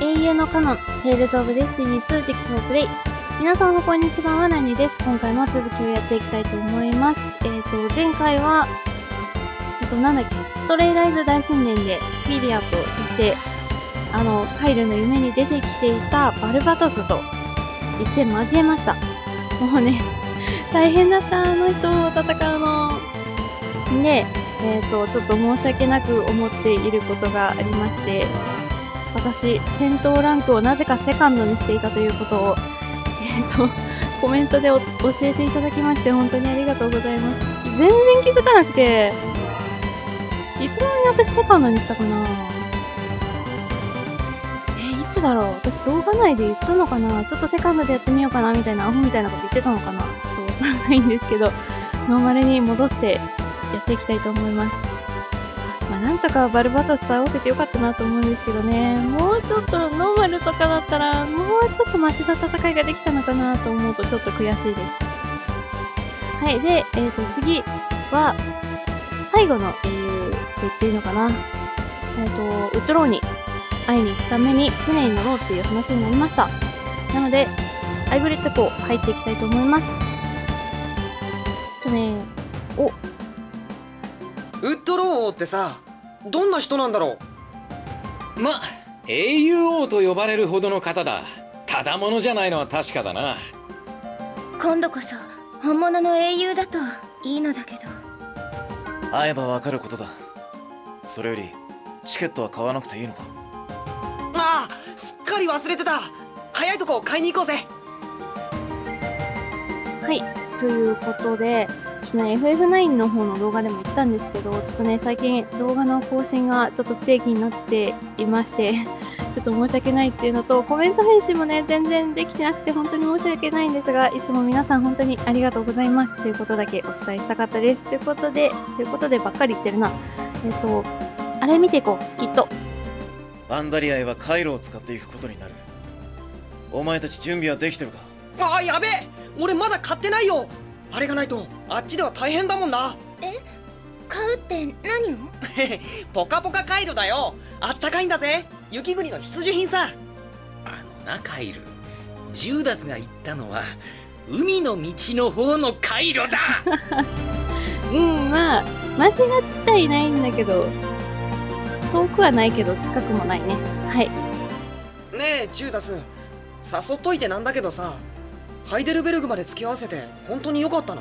英雄のカノン、テイルズ・オブ・デスティニー2実況プレイ。皆さんこんにちは、ワナニです。今回も続きをやっていきたいと思います。前回は、なんだっけ、ストレイライズ大神殿で、フィリアと、そして、カイルの夢に出てきていたバルバトスと、一戦交えました。もうね、大変だった、あの人を戦うの。で、ちょっと申し訳なく思っていることがありまして、私、戦闘ランクをなぜかセカンドにしていたということを、コメントで教えていただきまして、本当にありがとうございます。全然気づかなくて、いつの間に私セカンドにしたかな。いつだろう、私動画内で言ったのかな。ちょっとセカンドでやってみようかなみたいなアホみたいなこと言ってたのかな。ちょっとわからないんですけど、ノーマルに戻してやっていきたいと思います。まあなんとかバルバトス倒せてよかったなと思うんですけどね。もうちょっとノーマルとかだったら、もうちょっとマシな戦いができたのかなと思うとちょっと悔しいです。はい、で、次は、最後の英雄と言っていいのかな。ウトローに会いに行くために船に乗ろうっていう話になりました。なので、アイグレット港入っていきたいと思います。ちょっとね、 ウッドロー王ってさ、どんな人なんだろう。ま、英雄王と呼ばれるほどの方だ。ただものじゃないのは確かだな。 今度こそ本物の英雄だといいのだけど。 会えばわかることだ。それよりチケットは買わなくていいのか。 ああ、すっかり忘れてた。早いとこ買いに行こうぜ。 はい、ということで、FF9 の方の動画でも言ったんですけど、ちょっとね、最近動画の更新がちょっと不定期になっていまして、ちょっと申し訳ないっていうのと、コメント返信もね、全然できてなくて本当に申し訳ないんですが、いつも皆さん本当にありがとうございますということだけお伝えしたかったです。ということでばっかり言ってるな。あれ見ていこう、スキット。 アンダリアへは回路を使っていくことになる。お前たち準備はできてるか。 ああ、やべえ、俺まだ買ってないよ。あれがないとあっちでは大変だもんな。 買うって何を？ ポカポカカイロだよ。あったかいんだぜ。雪国の必需品さ。 カイル、ジューダスが言ったのは海の道の方のカイロだ。 まあ間違っちゃいないんだけど、遠くはないけど近くもないね。はい。 ねえジューダス、誘っといてなんだけどさ、ハイデルベルグまで付き合わせて本当に良かったの？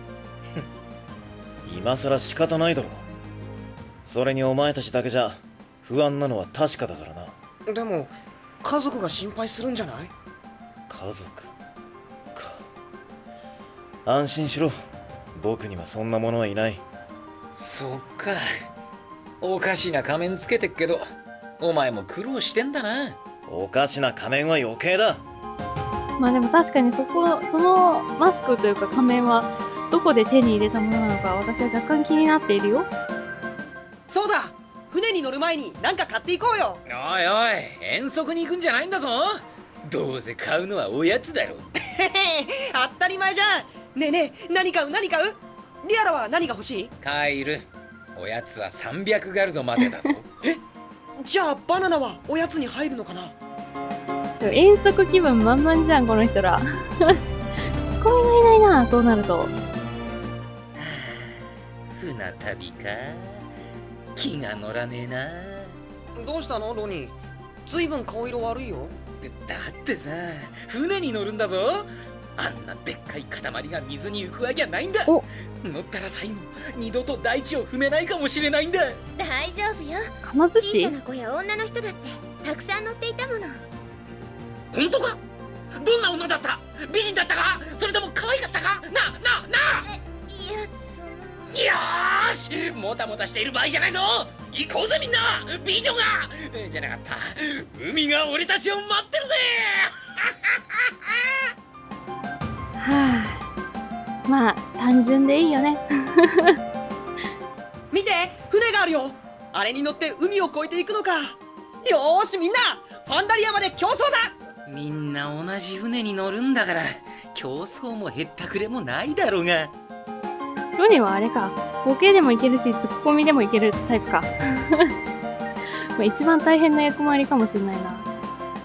今さら仕方ないだろ。それにお前たちだけじゃ不安なのは確かだからな。 でも家族が心配するんじゃない？ 家族か。安心しろ、僕にはそんなものはいない。 そっか、おかしな仮面つけてっけど、お前も苦労してんだな。 おかしな仮面は余計だ。 まあでも確かにそのマスクというか仮面はどこで手に入れたものなのか、私は若干気になっているよ。 そうだ、船に乗る前に何か買っていこうよ。 おいおい、遠足に行くんじゃないんだぞ。どうせ買うのはおやつだろ。 当たり前じゃん。ねえねえ、何買う？リアラは何が欲しい？ カイル、おやつは300ガルドまでだぞ。 じゃあバナナはおやつに入るのかな？ 遠足気分満々じゃんこの人ら。ツッコミがいないな、そうなると。 船旅か、気が乗らねえな。 どうしたのロニー、ずいぶん顔色悪いよ。 だってさ、船に乗るんだぞ。あんなでっかい塊が水に浮くわけはないんだ。乗ったら最後二度と大地を踏めないかもしれないんだ。 大丈夫よ。 金槌？ 小さな子や女の人だってたくさん乗っていたもの。 本当か？どんな女だった？美人だったか？それとも可愛かったか？な。 いや、その。 よーし、もたもたしている場合じゃないぞ。行こうぜみんな、美女がじゃなかった、海が俺たちを待ってるぜ。 はあ、まあ単純でいいよね。 見て、船があるよ。あれに乗って海を越えていくのか。よーしみんな、ファンダリアまで競争だ。 みんな同じ船に乗るんだから、競争もへったくれもないだろうが。 ロニーはあれか、ボケでもいけるしツッコミでもいけるタイプか。まあ一番大変な役回りかもしれないな。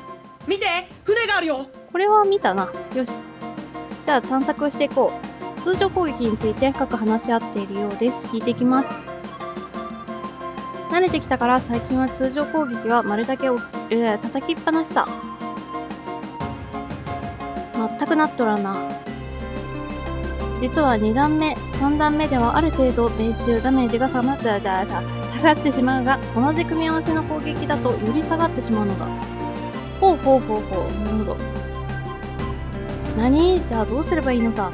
見て、船があるよ。 これは見たな。よし。じゃあ探索していこう。通常攻撃について深く話し合っているようです。聞いていきます。慣れてきたから最近は通常攻撃は丸だけ叩きっぱなしさ。全くなっとらんな。実は2段目、3段目ではある程度命中ダメージが下がってしまうが、同じ組み合わせの攻撃だとより下がってしまうのだ。ほう。なるほど。じゃあどうすればいいのさ。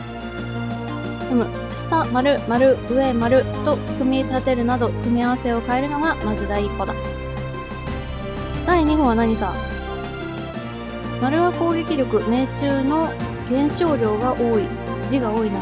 下、丸、上、丸と組み立てるなど、組み合わせを変えるのがまず第一歩だ。第2歩は何さ。丸は攻撃力、命中の減少量が多い。字が多いな。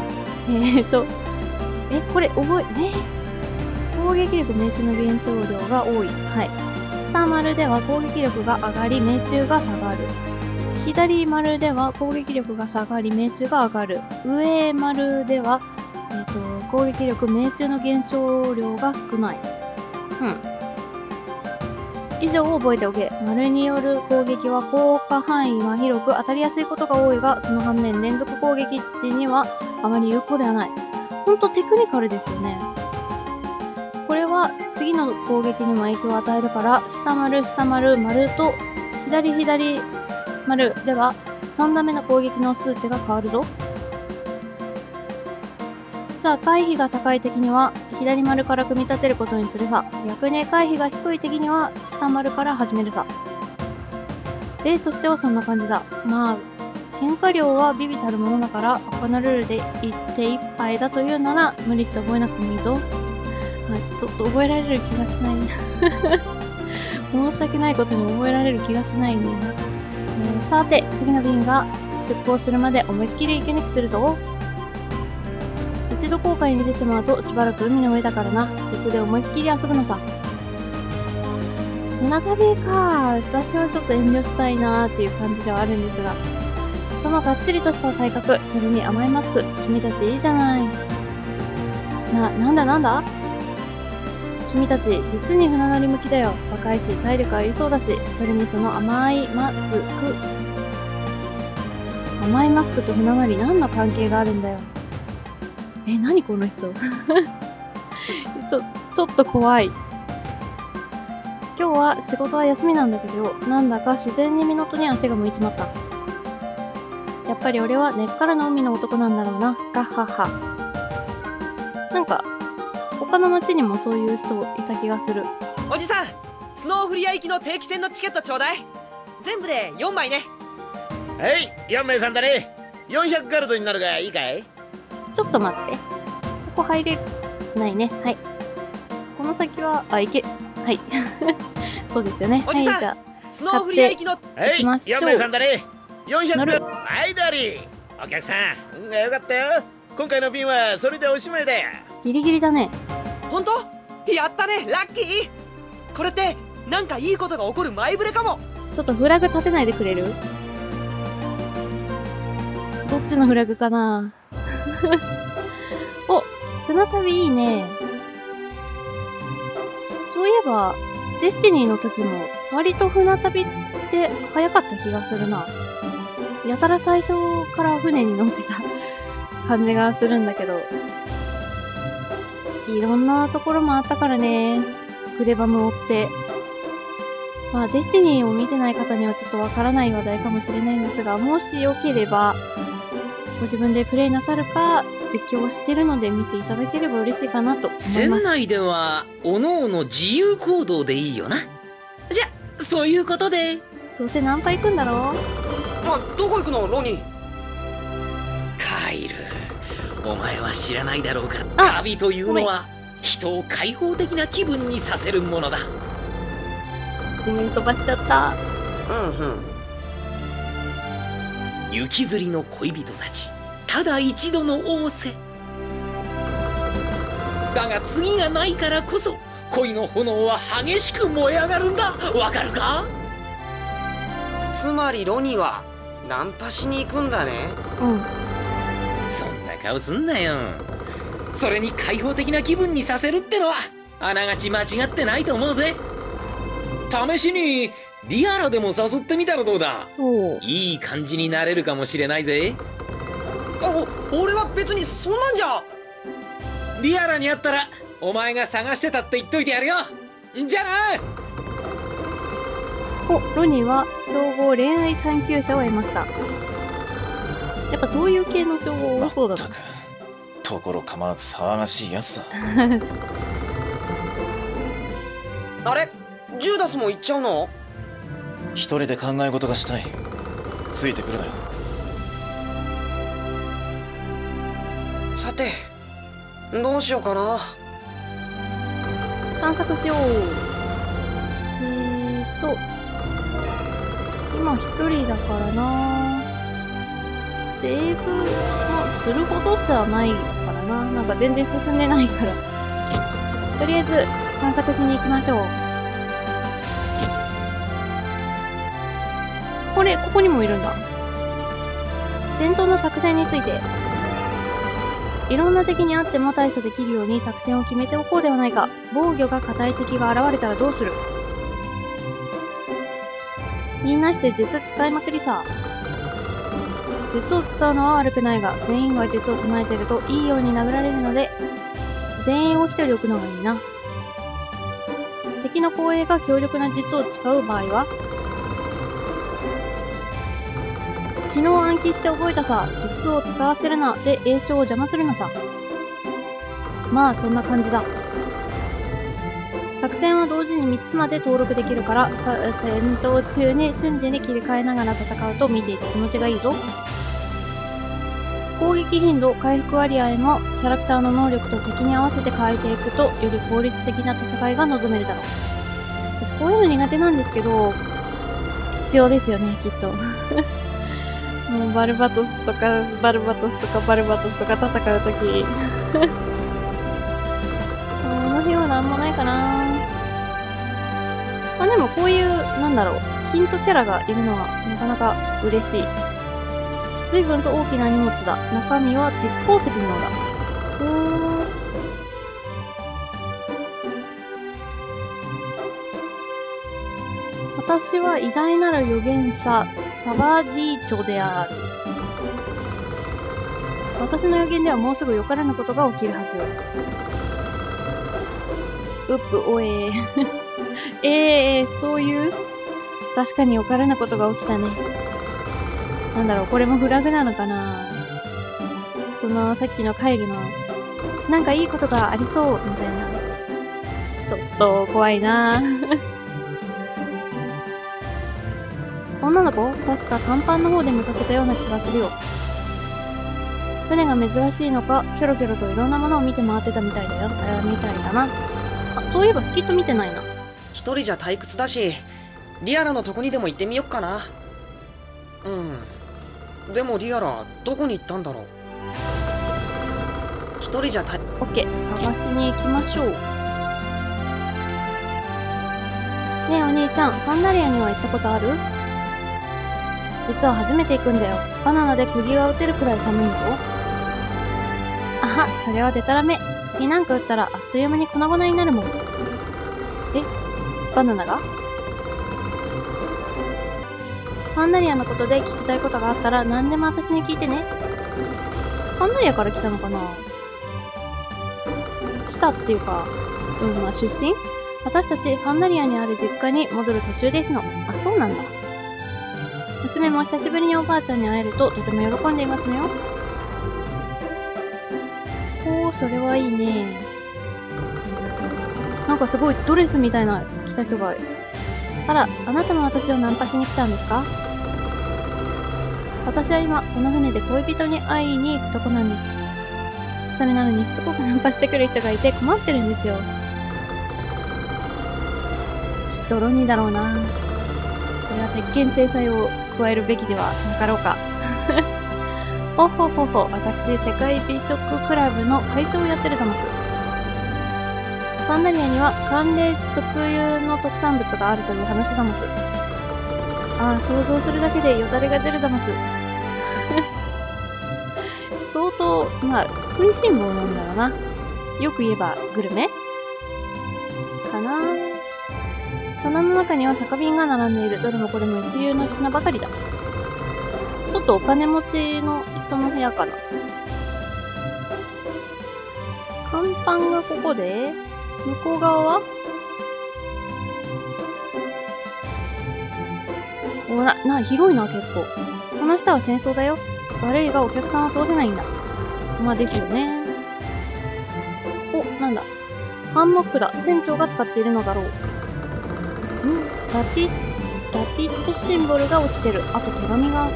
これ覚攻撃力、命中の減少量が多い。はい。下丸では攻撃力が上がり、命中が下がる。左丸では攻撃力が下がり、命中が上がる。上丸では、攻撃力、命中の減少量が少ない。以上を覚えておけ。丸による攻撃は効果範囲が広く当たりやすいことが多いが、その反面連続攻撃時にはあまり有効ではない。ほんとテクニカルですよね。これは次の攻撃にも影響を与えるから、下丸、丸と左丸では3段目の攻撃の数値が変わるぞ。さあ、回避が高い敵には左丸から組み立てることにするさ。逆に回避が低い敵には下丸から始めるさ。例としてはそんな感じだ。変化量は微々たるものだから、他のルールで一手一杯だというなら無理して覚えなくてもいいぞ。ちょっと覚えられる気がしない申し訳ないことに覚えられる気がしないんだよね。さて、次の便が出港するまで思いっきり息抜きするぞ。一度航海に出てもらうとしばらく海の上だからな。陸で思いっきり遊ぶのさ。船旅か。私はちょっと遠慮したいなーっていう感じではあるんですが。そのがっちりとした体格、それに甘いマスク、君たちいいじゃない。なんだ君たち、実に船乗り向きだよ。若いし、体力ありそうだし、それにその甘いマスクと船乗り何の関係があるんだよ。何この人ちょっと怖い。今日は仕事は休みなんだけど、なんだか自然に港に足が向いちまった。やっぱり俺は根っからの海の男なんだろうな。ガッハッハ。なんか、他の町にもそういう人いた気がする。 おじさん、スノーフリア行きの定期船のチケットちょうだい。全部で4枚ね。 はい、4名さんだね。400ガルドになるがいいかい？ ちょっと待って。ここ入れないね。はい。この先は、行け。はい。そうですよね。 おじさん、 はい、じゃあ、 スノーフリア行きの。 はい、4名さんだね。400ガルド。はい、ダリー。お客さん、運が良かったよ。今回の便はそれでおしまいだよ。 ギリギリだね。 ほんと？やったね、ラッキー。これってなんかいいことが起こる前触れかも。 ちょっとフラグ立てないでくれる？どっちのフラグかなお、船旅いいね。そういえば、デスティニーの時も割と船旅って早かった気がするな。やたら最初から船に乗ってた感じがするんだけど。いろんなところもあったからね。グレバム追って。デスティニーを見てない方にはちょっとわからない話題かもしれないんですが、もしよければ、ご自分でプレイなさるか、実況をしてるので見ていただければ嬉しいかなと思います。 船内では、おのおの自由行動でいいよな。じゃ、そういうことで。 どうせナンパ行くんだろ？ どこ行くの、ロニー？ カイル、お前は知らないだろうか。旅というのは、人を開放的な気分にさせるものだ。 ごめん、飛ばしちゃった。 雪吊りの恋人たち、ただ一度の仰せ。だが次がないからこそ恋の炎は激しく燃え上がるんだ。わかるか？ つまりロニーはナンパしに行くんだね。 うん。 そんな顔すんなよ。それに開放的な気分にさせるってのはあながち間違ってないと思うぜ。試しにリアラでも誘ってみたらどうだ。 おう。 いい感じになれるかもしれないぜ。 俺は別にそんなんじゃ。 リアラに会ったらお前が探してたって言っといてやるよ。じゃあな。 お、ロニーは称号恋愛探求者を得ました。やっぱそういう系の称号多そうだな。 まったくところ構わず騒がしいやつだ。 あれジューダスも行っちゃうの？ 一人で考え事がしたい。ついてくるなよ。 さてどうしようかな。 探索しよう。今一人だからな。セーブもするほどじゃないからな。なんか全然進んでないから。とりあえず探索しに行きましょう。ここにもいるんだ。戦闘の作戦について。いろんな敵にあっても対処できるように作戦を決めておこうではないか。防御が硬い敵が現れたらどうする？みんなして術使いまくりさ。術を使うのは悪くないが、全員が術を唱えてるといいように殴られるので、全員を一人置くのがいいな。敵の後衛が強力な術を使う場合は、昨日暗記して覚えたさ、術を使わせるなで詠唱を邪魔するのさ。まあそんな感じだ。作戦は同時に3つまで登録できるから、戦闘中に瞬時に切り替えながら戦うと見ていて気持ちがいいぞ。攻撃頻度、回復割合もキャラクターの能力と敵に合わせて変えていくと、より効率的な戦いが望めるだろう。私こういうの苦手なんですけど、必要ですよね、きっと。もうバルバトスとか戦うときこの日はなんもないかな。まあでもこういう、なんだろう、ヒントキャラがいるのはなかなか嬉しい。随分と大きな荷物だ。中身は鉄鉱石のようだ。私は偉大なる預言者、サバディチョである。私の予言ではもうすぐよからぬことが起きるはず。うっぷ、おそういう確かによからぬことが起きたね。なんだろう、これもフラグなのかな。さっきのカイルの、なんかいいことがありそう、みたいな。ちょっと怖いな女の子？確か甲板の方で見かけたような気がするよ。船が珍しいのか、キョロキョロといろんなものを見て回ってたみたいだよ。みたいだな。あ、そういえばスキット見てないな。 一人じゃ退屈だし、リアラのとこにでも行ってみよっかな。でもリアラ、どこに行ったんだろう。一人じゃオッケー、探しに行きましょう。ねえお兄ちゃん、パンダリアには行ったことある？実は初めて行くんだよ。バナナで釘が打てるくらい寒いんだよ。あは、それはデタラメ。釘なんか打ったらあっという間に粉々になるもん。え？バナナが？パンダリアのことで聞きたいことがあったら何でも私に聞いてね。パンダリアから来たのかな？来たっていうか、まあ出身？私たちパンダリアにある実家に戻る途中ですの。あ、そうなんだ。娘も久しぶりにおばあちゃんに会えるととても喜んでいますのよ。おー、それはいいね。なんかすごいドレスみたいな着た人が。あら、あなたも私をナンパしに来たんですか？私は今、この船で恋人に会いに行くとこなんです。それなのにしつこくナンパしてくる人がいて困ってるんですよ。きっとロニーだろうな。これは鉄拳制裁を加えるべきではなかろうか。ほほほほ、私、世界美食クラブの会長をやってるざます。パンダリアには寒冷地特有の特産物があるという話ざます。ああ、想像するだけでよだれが出るざます。相当、まあ、食いしん坊なんだろうな。よく言えばグルメかな。 棚の中には酒瓶が並んでいる。どれもこれも一流の品ばかりだ。ちょっとお金持ちの人の部屋かな。甲板がここで、向こう側は広いな、結構。この下は戦争だよ。悪いがお客さんは通せないんだ。まあですよね。お、なんだ。ハンモックだ。船長が使っているのだろう。ラピットシンボルが落ちてる。あと手紙が。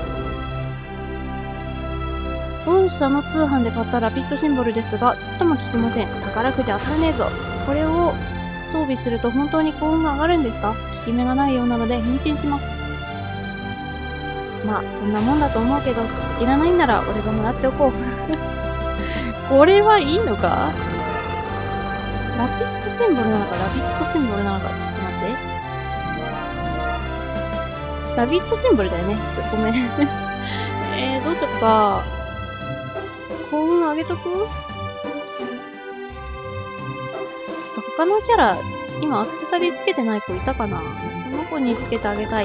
御社の通販で買ったラピットシンボルですが、ちっとも効きません。宝くじ当たらねえぞ。これを装備すると本当に幸運が上がるんですか？効き目がないようなので返品します。まあ、そんなもんだと思うけど、いらないんなら俺がもらっておこう。これはいいのか？ラピットシンボルなのか、ラビットシンボルなのか、ちょっと待って。ラビットシンボルだよね。ごめん。どうしよっか。幸運あげとく？ちょっと他のキャラ、今アクセサリーつけてない子いたかな？その子につけてあげたい。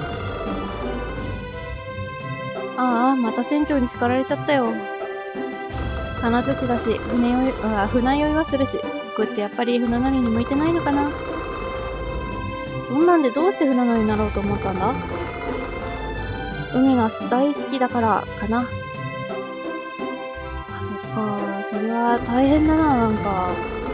ああ、また船長に叱られちゃったよ。金槌だし、船酔いはするし、僕ってやっぱり船乗りに向いてないのかな。そんなんでどうして船乗りになろうと思ったんだ？海が大好きだからかな。あ、そっか。それは大変だな、なんか。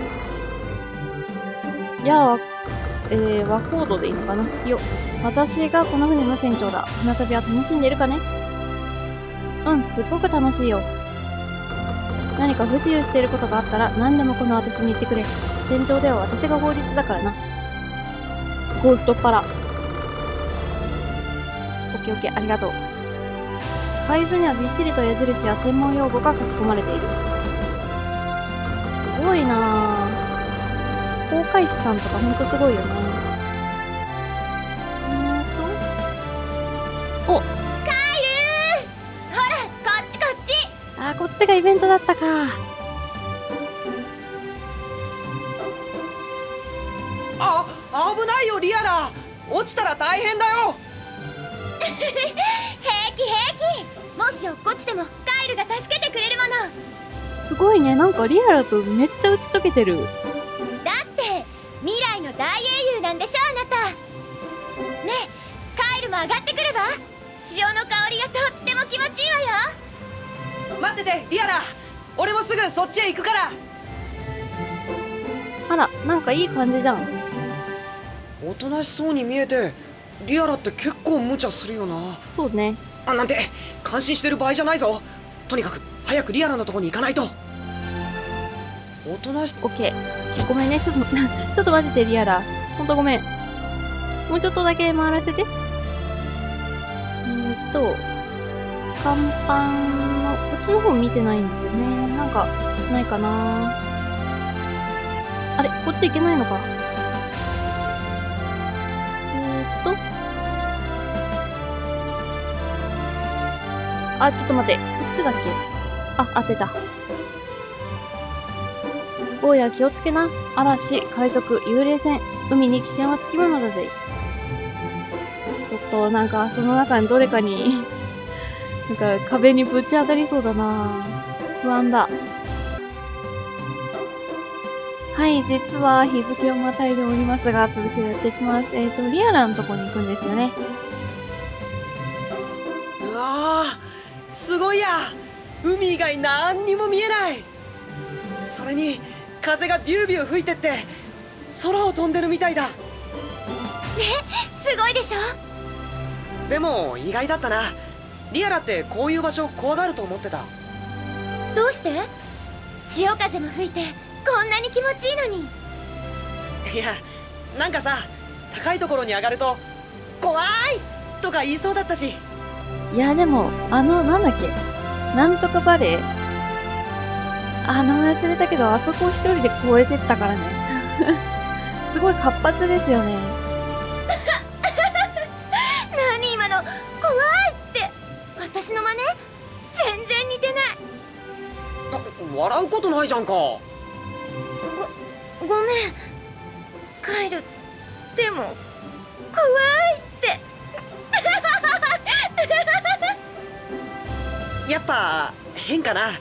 じゃあ、和コードでいいのかな。よ。私がこの船の船長だ。船旅は楽しんでるかね？うん、すっごく楽しいよ。何か不自由していることがあったら何でもこの私に言ってくれ。戦場では私が法律だからな。すごい太っ腹。オッケーオッケー、ありがとう。海図にはびっしりと矢印や専門用語が書き込まれている。すごいなぁ。航海士さんとかほんとすごいよね。お、あ、こっちがイベントだったか。 危ないよ、リアラ。落ちたら大変だよ。 平気平気。もし落っこちてもカイルが助けてくれるもの。 すごいね、なんかリアルとめっちゃ打ち解けてる。 だって未来の大英雄なんでしょ、あなた。ねえ、カイルも上がってくれば。潮の香りがとっても気持ちいいわよ。 待ってて、リアラ。俺もすぐそっちへ行くから。 あら、なんかいい感じじゃん。 おとなしそうに見えて、リアラって結構無茶するよな。 そうね。 なんて感心してる場合じゃないぞ。とにかく早くリアラのとこに行かないと。おとなし。 オッケー。ごめんね、ちょっと待ってて、リアラ。ほんとごめん。もうちょっとだけ回らせて。甲板の、こっちの方見てないんですよね。なんか、ないかな。あれ、こっち行けないのか。あ、ちょっと待って。こっちだっけ？あ、当てた。おや、気をつけな。嵐、海賊、幽霊船。海に危険はつきものだぜ。ちょっと、なんか、その中にどれかに、なんか、壁にぶち当たりそうだな。不安だ。はい、実は日付をまたいでおりますが、続きをやっていきます。リアラのとこに行くんですよね。 うわー、すごいや。海以外なんにも見えない。それに風がビュービュー吹いてって空を飛んでるみたいだ。ね、 すごいでしょ。 でも意外だったな。リアラってこういう場所怖がると思ってた。 どうして？潮風も吹いてこんなに気持ちいいのに。 いや、なんかさ、高いところに上がると怖いとか言いそうだったし。 いや、でもなんだっけ、なんとかバレー、名前忘れたけど、あそこを一人で越えてったからね。すごい活発ですよね。 何今の、怖いって。私の真似？全然似てない。 笑うことないじゃんか。 ごめん。カエル、 でも怖いってやっぱ変かな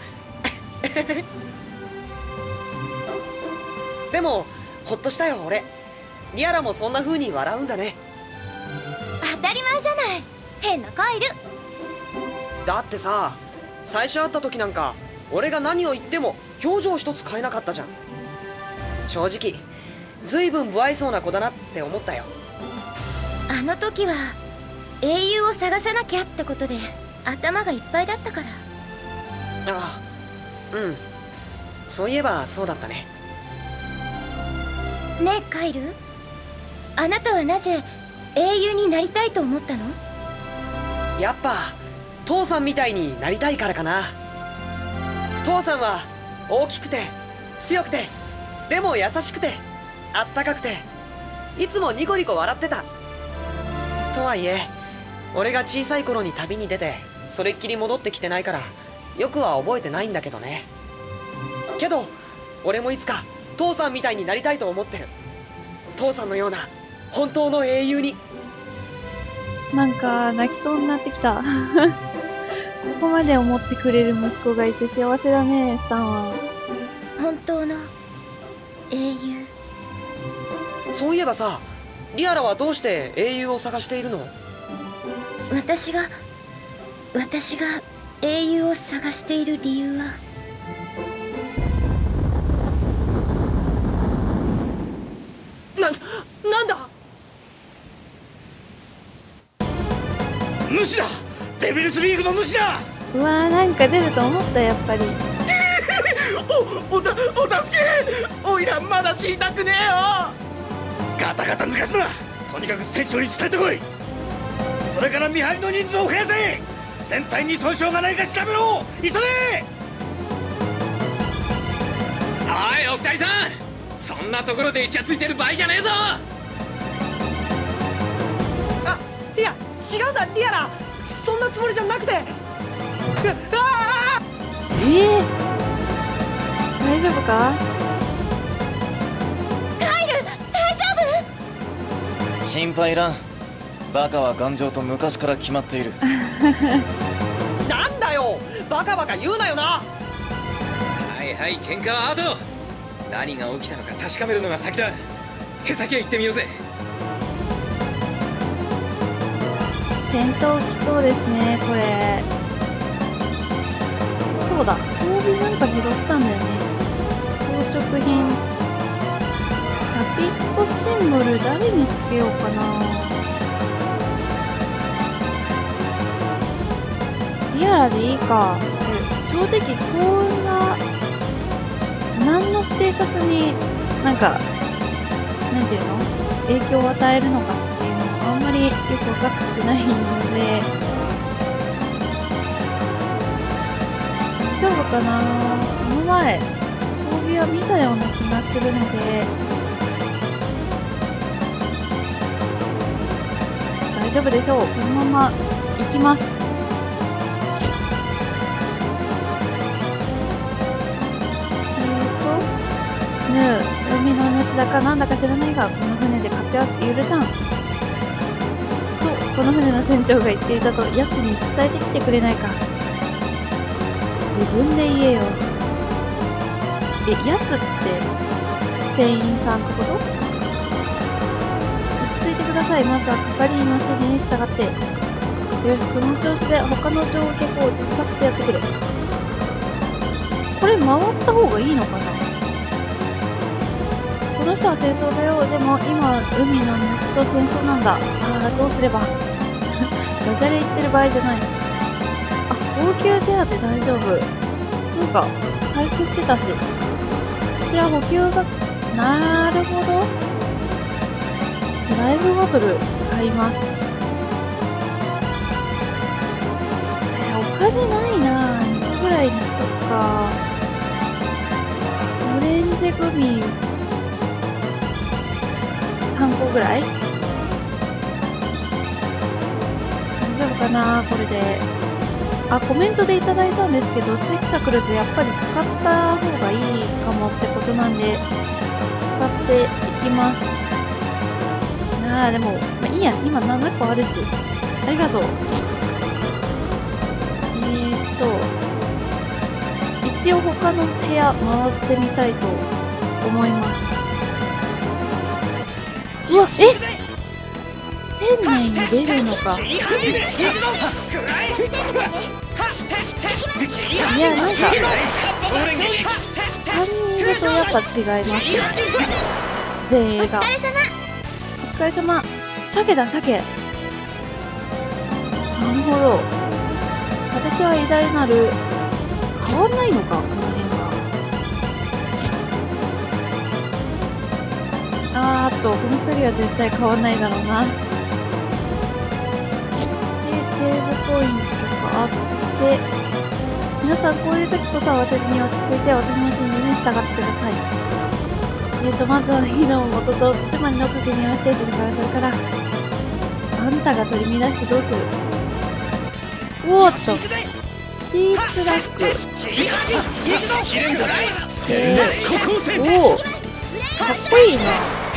でもほっとしたよ俺。リアラもそんな風に笑うんだね。 当たり前じゃない、変なカイル。 だってさ、最初会った時なんか俺が何を言っても表情一つ変えなかったじゃん。正直ずいぶん不愛想な子だなって思ったよ。 あの時は英雄を探さなきゃってことで頭がいっぱいだったから。 ああ、うん、そういえばそうだったね。 ねえカイル、あなたはなぜ英雄になりたいと思ったの？ やっぱ父さんみたいになりたいからかな。父さんは大きくて強くて、でも優しくてあったかくて、いつもニコニコ笑ってた。とはいえ俺が小さい頃に旅に出てそれっきり戻ってきてないからよくは覚えてないんだけどね。けど俺もいつか父さんみたいになりたいと思ってる。父さんのような本当の英雄に。 なんか泣きそうになってきたここまで思ってくれる息子がいて幸せだね、スタンは。 本当の英雄。 そういえばさ、リアラはどうして英雄を探しているの？ 私が英雄を探している理由は、 なんだ？ 主だ、デビルスリーグの主だ。 うわー、なんか出ると思った、やっぱり。 お助け。おいらまだ死にたくねえよ。ガタガタ抜かすな。とにかく船長に伝えてこい。これから見張りの人数を増やせ。船体に損傷がないか調べろ。急げ。 おいお二人さん、そんなところでイチャついてる場合じゃねえぞ。 いや違うんだリアラ、そんなつもりじゃなくて。 大丈夫か？ カイル大丈夫？ 心配いらん。バカは頑丈と昔から決まっているなんだよ、バカバカ言うなよな。 はいはい、喧嘩は後。何が起きたのか確かめるのが先だ。へさきへ行ってみようぜ。 戦闘来そうですね、これ。そうだ、装備なんか拾ったんだよね。装飾品。ラピッドシンボル誰につけようかな。リアラでいいか。正直幸運が何のステータスになんかなんていうの影響を与えるのかっていうのもあんまりよく分かってないので、大丈夫かな。この前装備は見たような気がするので大丈夫でしょう。このまま行きます。海の主だかなんだか知らないが、この船で勝手は許さんとこの船の船長が言っていたとヤツに伝えてきてくれないか。自分で言えよ。ヤツって船員さんってこと？落ち着いてください。まずは係員の指示に従って。よし、その調子で他の乗客を落ち着かせてやってくれ。これ回った方がいいのかな。この人は戦争だよ。でも今海の主と戦争なんだ。ああ、どうすれば。ダジャレ言ってる場合じゃない。あ、応急手当大丈夫。なんか回復してたし。こちら補給が、なるほど。ライフバトル買います。お金ないな。2個ぐらいにしとくか。オレンジグミ3個ぐらい？大丈夫かなこれで。あ、コメントでいただいたんですけど、スペクタクルズやっぱり使った方がいいかもってことなんで、使っていきます。 あーでも、まあ、いいや、今7個あるし。ありがとう。一応他の部屋回ってみたいと思います。うわ、え、1000年に出るのか。いや、なんか3人いるとやっぱ違いますね。全員が。お疲れ様。鮭だ、鮭。なるほど。私は偉大なる。変わんないのか、この辺は。あと、この2人は絶対変わんないだろうな。で、セーブポイントがあって、皆さんこういう時こそ私に落ち着いて私の指示に従ってください。まずは火の元と土まりの確認をしているから、それから、あんたが取り乱してどうする？おーっと、C スラック。おお、かっこいいな。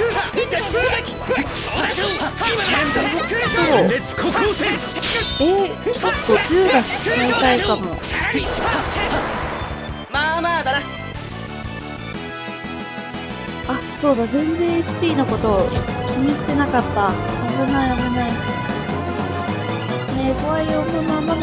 そう。ちょっと銃が使いたいかも。 まあまあだな。 あ、そうだ、全然 SP のことを気にしてなかった。危ない危ない。ねえ、怖いよ、ママ。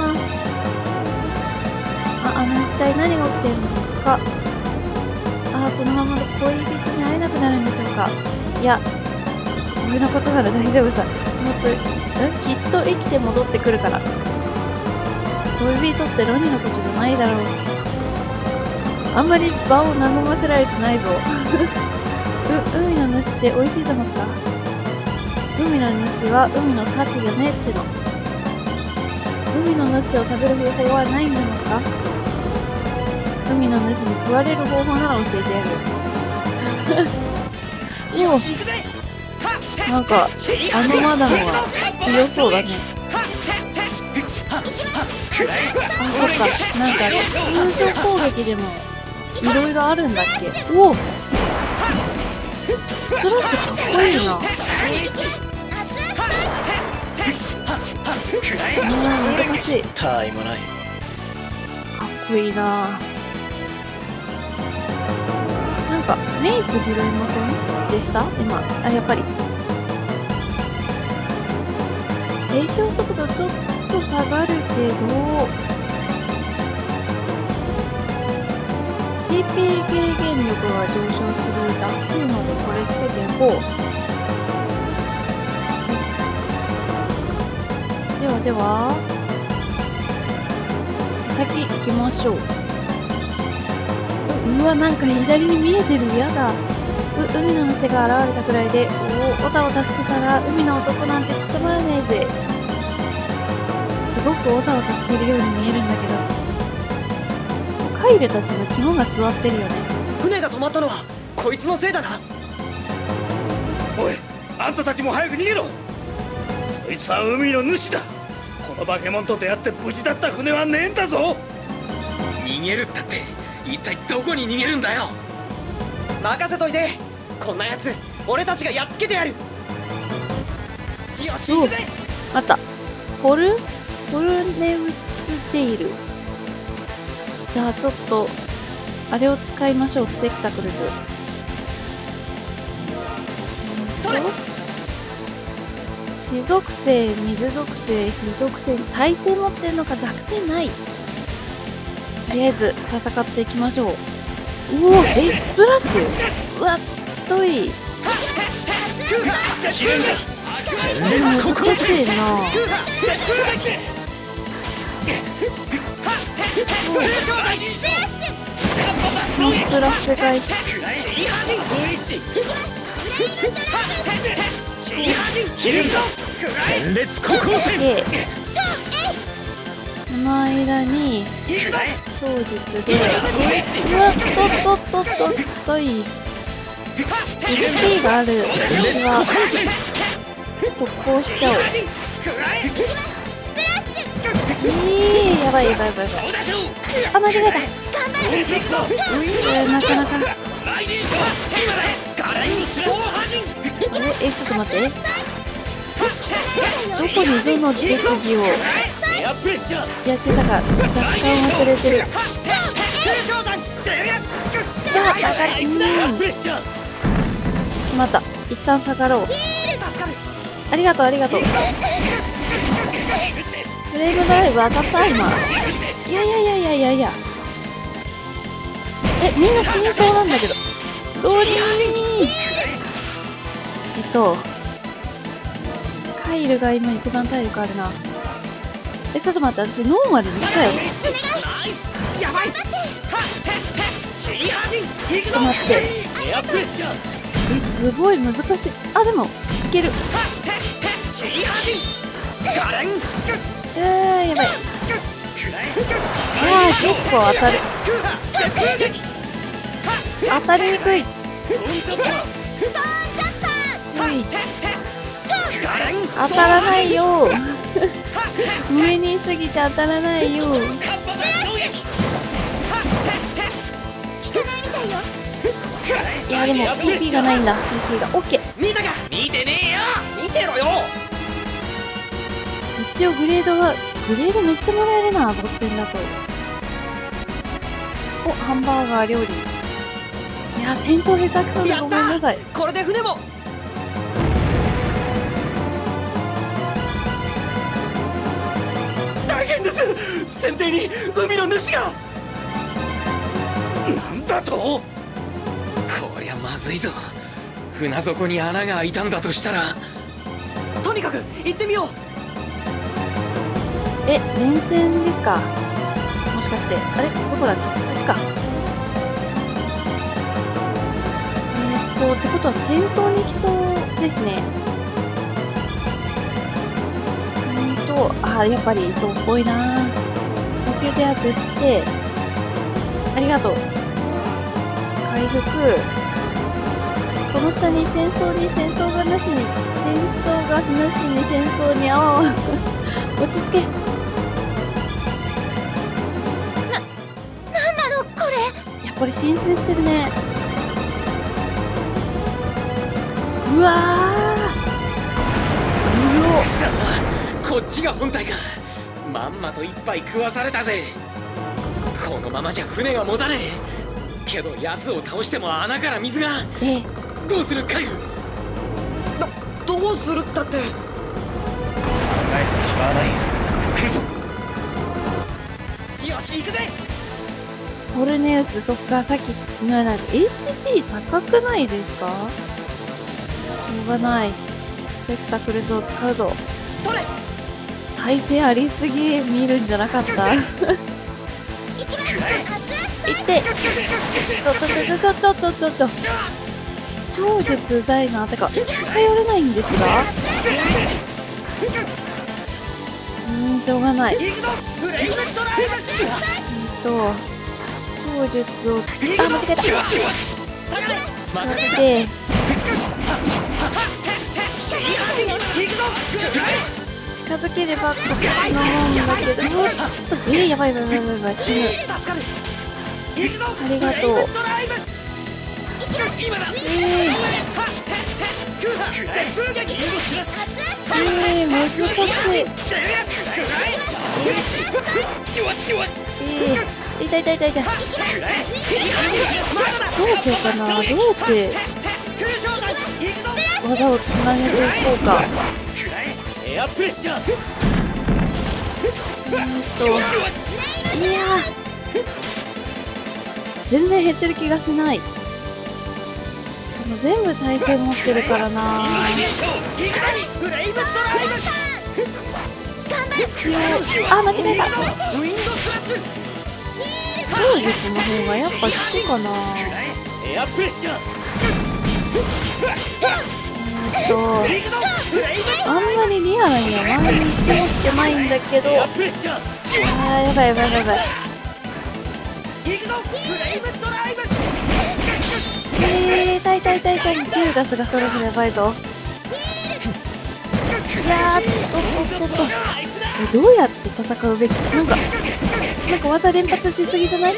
一体何が起きているのですか？このまま恋人に会えなくなるんでしょうか？いや、俺のことなら大丈夫さ。きっと生きて戻ってくるから。恋人ってロニのことじゃないだろう。あんまり場を和ませられてないぞ。海の主って美味しいと思った？海の主は海の幸じゃねっての。海の主を食べる方法はないんだのか？海の主に食われる方法なら教えてやる。おお、なんかマダムは強そうだね。そっか、なんか通常攻撃でもいろいろあるんだっけ。おお、スプラッシュかっこいいな。難しい。 タイムない。 かっこいいな。なんかメイス拾いませんでした今？やっぱり詠唱速度ちょっと下がるけど TP 軽減力が上昇するらしいので、これつけていこう。では先行きましょう。うわ、なんか左に見えてる。やだ。海の主が現れたくらいでおたおたしてたら海の男なんて務まらねえぜ。すごくおたおたしてるように見えるんだけど、カイルたちの肝が座ってるよね。 船が止まったのはこいつのせいだな。 おい、あんたたちも早く逃げろ。そいつは海の主だ。このバケモンと出会って無事だった船はねえんだぞ。 逃げるったって一体どこに逃げるんだよ。 任せといて。こんなやつ俺たちがやっつけてやる。よし、行くぜ。 あった。ホルネウステイル。じゃあちょっとあれを使いましょう。スペクタクルズ。 それ。 地属性、水属性、火属性、耐性持ってるのか弱点ない。とりあえず戦っていきましょう。うお、スプラッシュ。うわっとい。難しいな。スプラッシュがその間に超術でうわっとい HP がある私は特攻しちゃおう。やばい。あ、間違えた。なかなかあれちょっと待って。 どこにどの手継ぎをやってたか若干忘れてる。さあ下がる。また一旦下がろう。ありがとうありがとう。フレームドライブ当たった今。いやいやいやいやいやいや。みんな死にそうなんだけど。ローリーカイルが今一番体力あるな。ちょっと待って、私ノーマルにしたよ。ちょっと待って。すごい難しい。あ、でもいける。やばい。結構当たる。当たりにくい。当たらないよ。上にいすぎて当たらないよ。いやでも TP がないんだ。 TP が OK。 見たか。見てねえよ。見てろよ。 一応グレードめっちゃもらえるな、ボス戦だと。お、ハンバーガー料理。いや戦闘下手くそでごめんなさい。 これで船も大変です。船底に海の主が。なんだと。 こりゃまずいぞ。船底に穴が開いたんだとしたら。 とにかく行ってみよう。 連戦ですか。もしかしてあれどこだっけ。こっちか。ってことは戦争に来そうですね。やっぱりそうっぽいな。呼吸手当してありがとう。回復。この下に戦争がなしに戦争に落ち着け。 なんなのこれ。 いやこれ浸水してるね。うわー、 くそ、こっちが本体か。まんまと一杯食わされたぜ。このままじゃ船が持たねえ。けど奴を倒しても穴から水が。どうするカイル。 どうするったって。考えてる暇はない。 来るぞ。よし行くぜ。 トルネウス、そっか、さっきなんか HP 高くないですか。しょうがない。セクタクルズを使うぞ。 それ耐性ありすぎ見るんじゃなかった。いってちょっと超術うざいな。てか近寄れないんですが。しょうがない。超術を間違えた。で近づければこっちのもんだけど、やばい死ぬ。ありがとう。難しい。痛い。どうしようかな。どうやって技をつなげていこうか。いや全然減ってる気がしない。しかも全部耐性持ってるからな。間違えた。超術の方がやっぱ効くかな。あんまりリアルには周りに行ってほしくないんだけど。やばい。痛い。キューガスがそろそろやばいぞ。いやどうやって戦うべき。なんか技連発しすぎじゃない。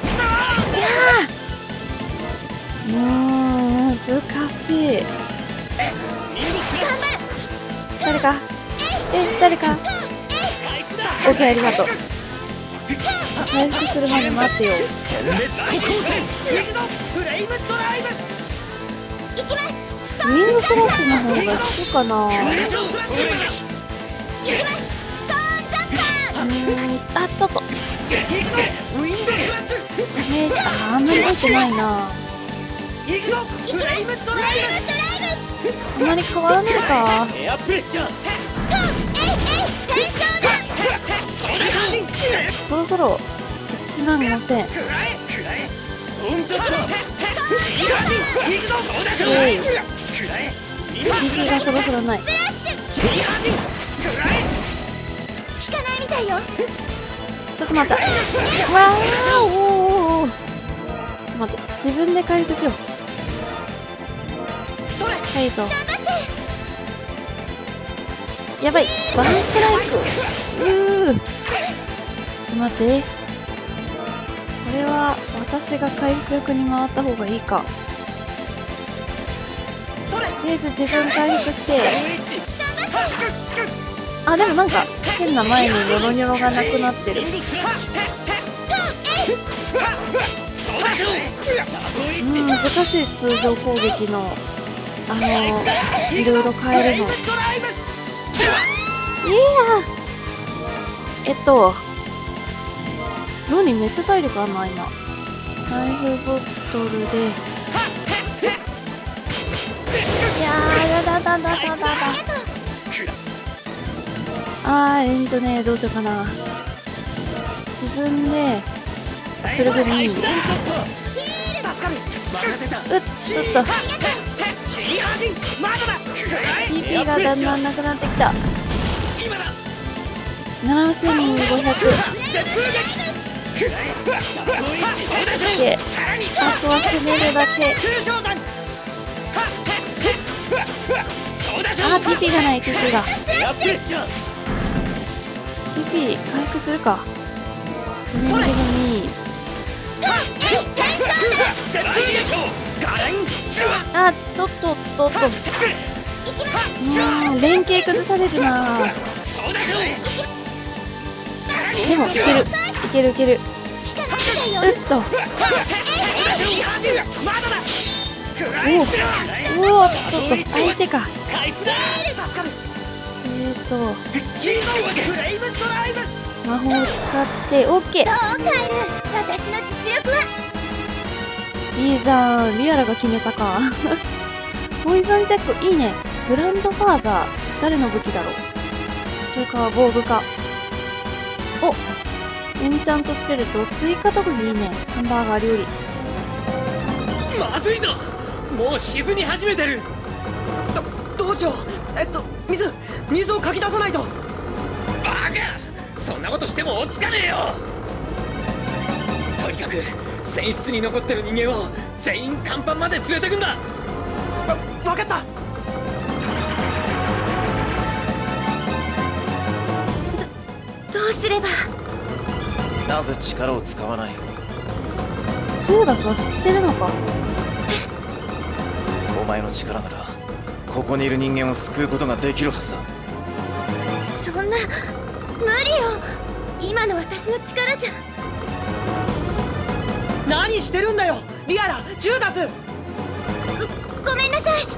難しい。 誰か誰か。オッケー、ありがとう。回復するまで待ってよ。ウィンドスラッシュの方が効くかな。あ、ちょっとあんまり出てないな。あんまり変わらないか。そろそろ15000。DP がそろそろない。 効かないみたいよ。 ちょっと待った。わーおー、ちょっと待って、自分で回復しよう。はいと。やばい、ワンストライク。ちょっと待って、これは私が回復に回った方がいいか。とりあえず自分回復して。あ、でもなんか変な前にニョロニョロがなくなってる。難しい通常攻撃のいろいろ変えるの。ロニーめっちゃ体力あんな今。ライフボトルで。どうしようかな。自分でくるぐり。ちょっと TP がだんだんなくなってきた。7500。あとは攻めるだけ。TP がない。TP が TP 回復するか。ちょっと連携崩されるな。でもいける。おお、ちょっと相手か。魔法を使ってオッケー。 どうカエル、私の実力は。 いいじゃん、リアラが決めたか。ポイズンジャックいいね。グランドファーザー誰の武器だろう。それか防具か。お、エンチャントスペルと追加特技いいね。ハンバーガー料理。 まずいぞ、もう沈み始めてる。 どうしよう。水をかき出さないと。 バカ、そんなことしても追いつかねえよ。とにかく船室に残ってる人間を全員甲板まで連れてくんだ。 分かった。 どうすれば。 なぜ力を使わない。 ジューダスは知ってるのか。 お前の力ならここにいる人間を救うことができるはずだ。 そんな無理よ。今の私の力じゃ。 何してるんだよリアラ、ジューダス。 ごめんなさい。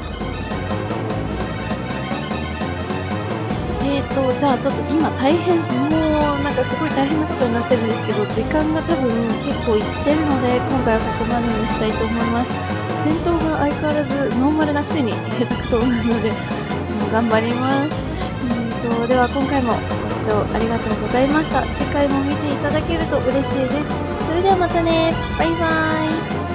じゃあちょっと今大変、もうなんかすごい大変なことになってるんですけど、時間が多分結構いってるので、今回はここまでにしたいと思います。戦闘が相変わらずノーマルなくせに下手くそなので、頑張ります。では今回もご視聴ありがとうございました。次回も見ていただけると嬉しいです。それではまたね。バイバーイ。